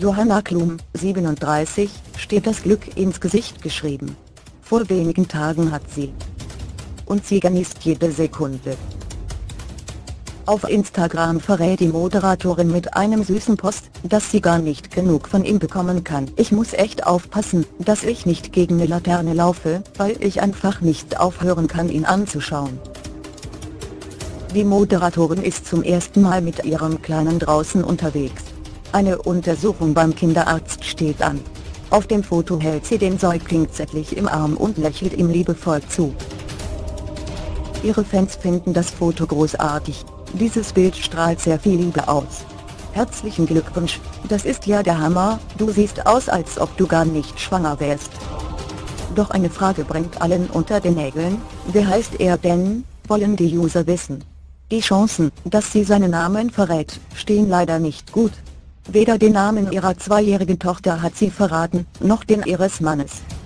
Johanna Klum, 37, steht das Glück ins Gesicht geschrieben. Vor wenigen Tagen hat sie. Und sie genießt jede Sekunde. Auf Instagram verrät die Moderatorin mit einem süßen Post, dass sie gar nicht genug von ihm bekommen kann. Ich muss echt aufpassen, dass ich nicht gegen eine Laterne laufe, weil ich einfach nicht aufhören kann, ihn anzuschauen. Die Moderatorin ist zum ersten Mal mit ihrem Kleinen draußen unterwegs. Eine Untersuchung beim Kinderarzt steht an. Auf dem Foto hält sie den Säugling zärtlich im Arm und lächelt ihm liebevoll zu. Ihre Fans finden das Foto großartig. Dieses Bild strahlt sehr viel Liebe aus. Herzlichen Glückwunsch, das ist ja der Hammer, du siehst aus, als ob du gar nicht schwanger wärst. Doch eine Frage brennt allen unter den Nägeln: Wie heißt er denn, wollen die User wissen. Die Chancen, dass sie seinen Namen verrät, stehen leider nicht gut. Weder den Namen ihrer 2-jährigen Tochter hat sie verraten, noch den ihres Mannes.